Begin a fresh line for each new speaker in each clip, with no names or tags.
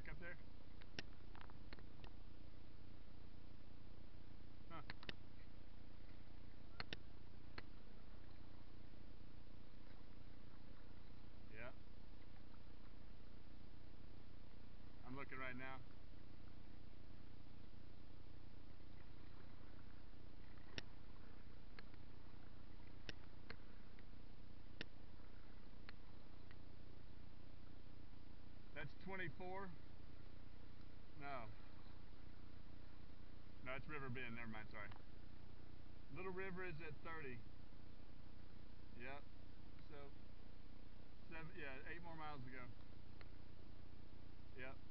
back up there? Huh. Yeah. I'm looking right now. That's 24. No. No, it's River Bend. Never mind, sorry. Little River is at 30. Yep. So, 8 more miles to go. Yep.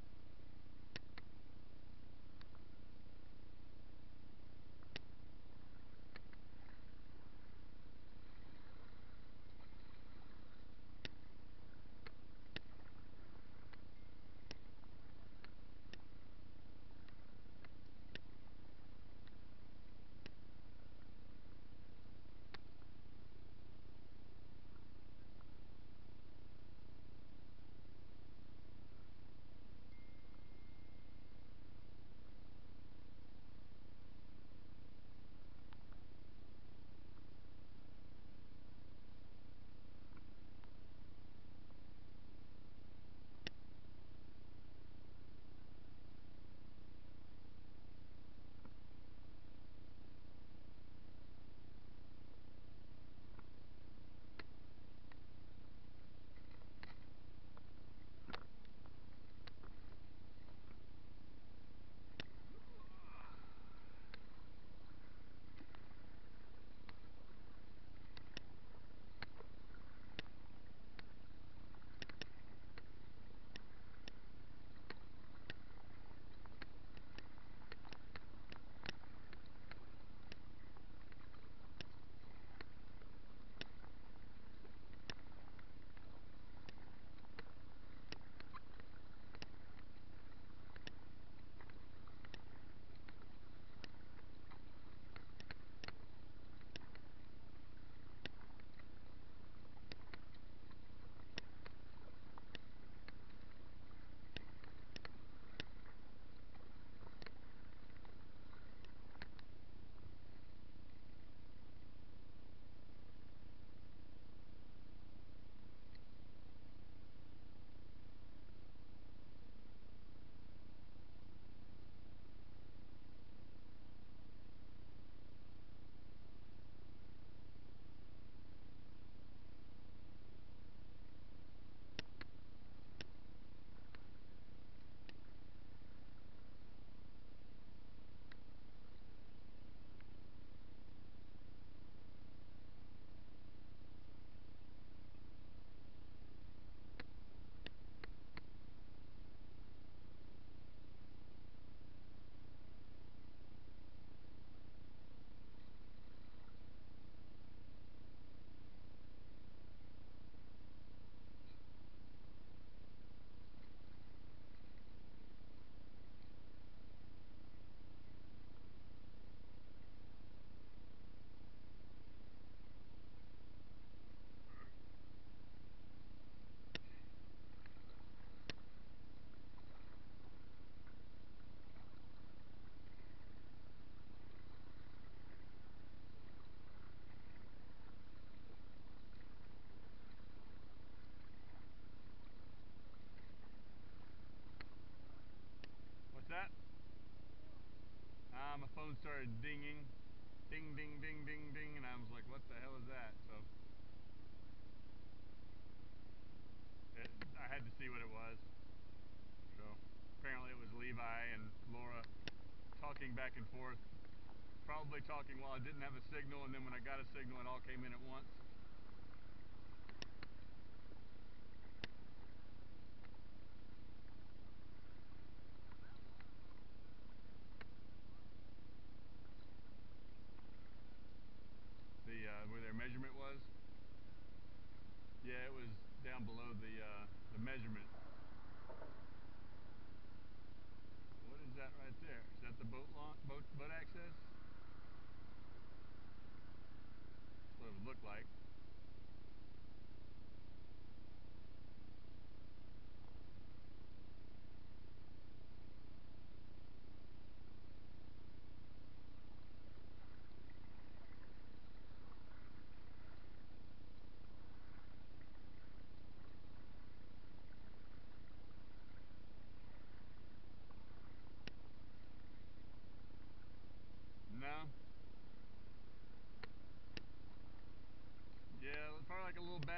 What's that? My phone started dinging. Ding, ding, ding, ding, ding. And I was like, what the hell is that? So I had to see what it was. So apparently it was Levi and Laura talking back and forth. Probably talking while I didn't have a signal, and then when I got a signal, it all came in at once. Where their measurement was. Yeah, it was down below the measurement. What is that right there? Is that the boat access? That's what it would look like.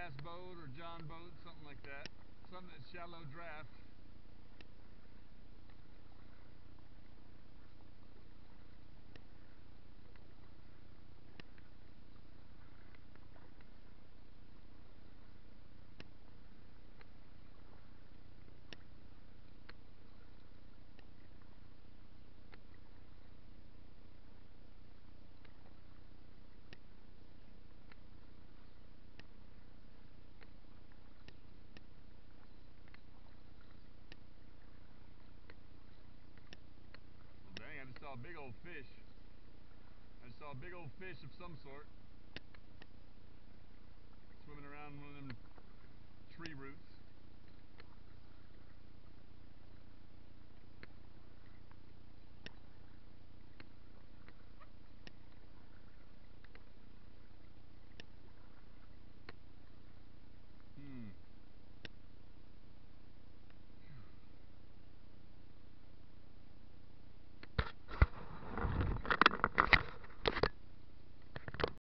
bass boat or John boat, something like that. Something that's shallow draft. Dang, I just saw a big old fish. I just saw a big old fish of some sort swimming around one of them tree roots.